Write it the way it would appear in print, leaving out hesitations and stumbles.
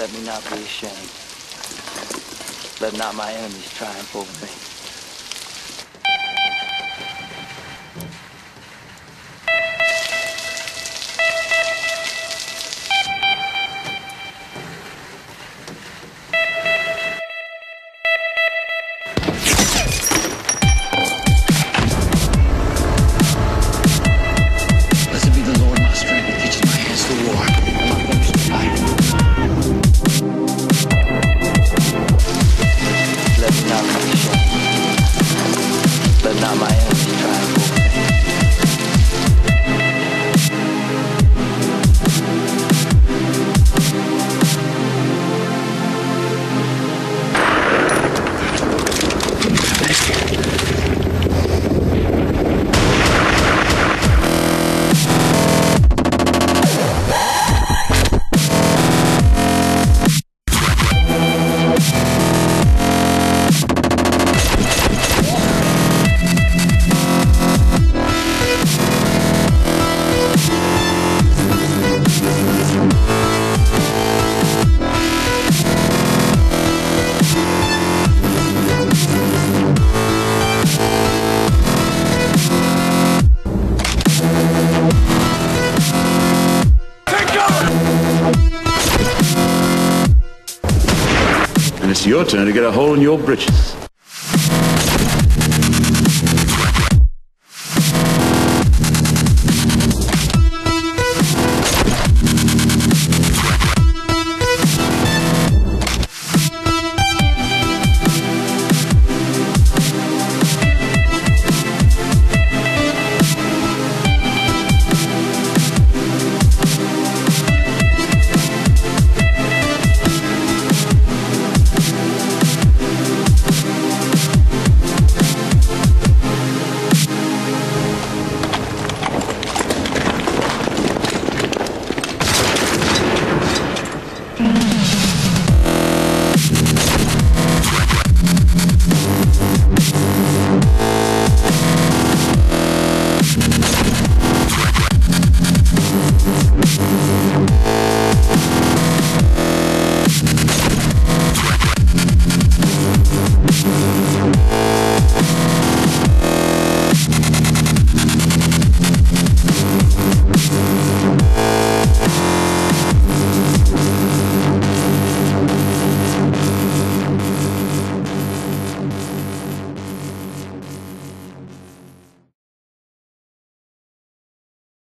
Let me not be ashamed. Let not my enemies triumph over me. Blessed be the Lord, my strength, that teaches my hands to war, and my fingers to fight. Let me not be ashamed. Let not my enemies triumph over me. And it's your turn to get a hole in your britches.